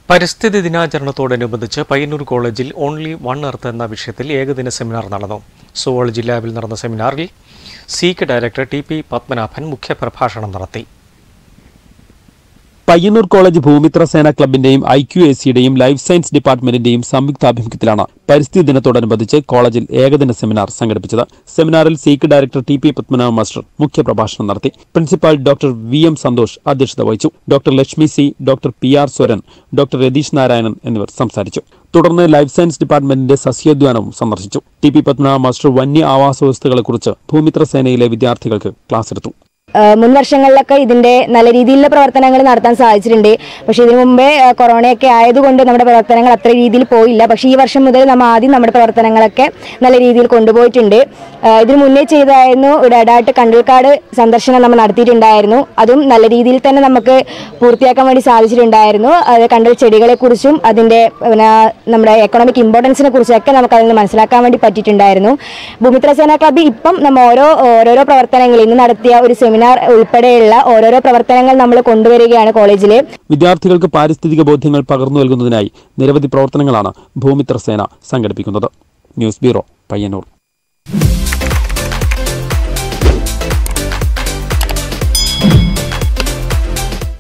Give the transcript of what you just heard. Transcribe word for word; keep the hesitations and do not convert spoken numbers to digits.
പരിസ്ഥിതി ദിനാചരണത്തോടനുബന്ധിച്ച് പയ്യന്നൂർ കോളേജിൽ only one earth എന്ന വിഷയത്തിൽ ഏകദിന സെമിനാർ നടന്നു. സുവോളജി ലാബിൽ നടന്ന സെമിനാറിൽ SEEK director T P Padmanabhan മുഖ്യപ്രഭാഷണം നടത്തി. പയ്യന്നൂർ കോളേജ് ഭൂമിത്ര സേന ക്ലബിന്റെയും ഐ ക്യു എ സിയുടെയും ലൈഫ് സയൻസ് ഡിപ്പാർട്ട്മെന്റിന്റെയും സംയുക്താഭിമുഖ്യത്തിലാണ് പരിസ്ഥിതി ദിനത്തോടനുബന്ധിച്ച് കോളേജിൽ ഏകദിന സെമിനാർ സംഘടിപ്പിച്ചത്. സെമിനാറിൽ SEEK director T P Padmanabha master മുഖ്യപ്രഭാഷണം നടത്തി. Principal doctor V M Santhosh അധ്യക്ഷത വഹിച്ചു. Doctor Lakshmi C, doctor P R Swaran, doctor Ratheesh Narayanan എന്നിവർ സംസാരിച്ചു. തുടർന്ന് ലൈഫ് സയൻസ് ഡിപ്പാർട്ട്മെന്റിന്റെ സസ്യോദ്യാനവും സന്ദർശിച്ചു. ടി പി പത്മനാഭ മാസ്റ്റർ വന്യ ആവാസ വ്യവസ്ഥകളെക്കുറിച്ച് ഭൂമിത്ര സേനയിലെ വിദ്യാർത്ഥികൾക്ക് ക്ലാസ് എടുത്തു. മുൻ വർഷങ്ങളിലൊക്കെ ഇതിന്റെ നല്ല രീതിയിലുള്ള പ്രവർത്തനങ്ങൾ നടത്താൻ സാധിച്ചിട്ടുണ്ട്. പക്ഷേ ഇതിനു മുമ്പേ കൊറോണയൊക്കെ ആയതുകൊണ്ട് നമ്മുടെ പ്രവർത്തനങ്ങൾ അത്ര രീതിയിൽ പോയില്ല. പക്ഷേ ഈ വർഷം മുതൽ നമ്മൾ ആദ്യം നമ്മുടെ പ്രവർത്തനങ്ങളൊക്കെ നല്ല രീതിയിൽ കൊണ്ടുപോയിട്ടുണ്ട്. ഇതിനു മുന്നേ ചെയ്തായിരുന്നു ഇടാട്ട് കണ്ടൽക്കാട് സന്ദർശനം നമ്മൾ നടത്തിയിട്ടുണ്ടായിരുന്നു. അതും നല്ല രീതിയിൽ തന്നെ നമുക്ക് പൂർത്തിയാക്കാൻ വേണ്ടി സാധിച്ചിട്ടുണ്ടായിരുന്നു. അത് കണ്ടൽ ചെടികളെക്കുറിച്ചും അതിന്റെ നമ്മുടെ എക്കണോമിക് ഇമ്പോർട്ടൻസിനെ കുറിച്ചൊക്കെ നമുക്ക് അതിൽ നിന്ന് മനസ്സിലാക്കാൻ വേണ്ടി പറ്റിയിട്ടുണ്ടായിരുന്നു. ഭൂമിത്ര സേന ക്ലബ്ബ് ഇപ്പം നമ്മൾ ഓരോ ഓരോരോ പ്രവർത്തനങ്ങൾ ഇന്ന് നടത്തിയ ഒരു സെമിനാർ ഉൾപ്പെടെയുള്ള ഓരോരോ പ്രവർത്തനങ്ങൾ നമ്മൾ കൊണ്ടുവരികയാണ് കോളേജിലെ. വിദ്യാർത്ഥികൾക്ക് പാരിസ്ഥിതിക ബോധ്യങ്ങൾ പകർന്നു നൽകുന്നതിനായി നിരവധി പ്രവർത്തനങ്ങളാണ് ഭൂമിത്ര സേന സംഘടിപ്പിക്കുന്നത്. News bureau, Payyanur.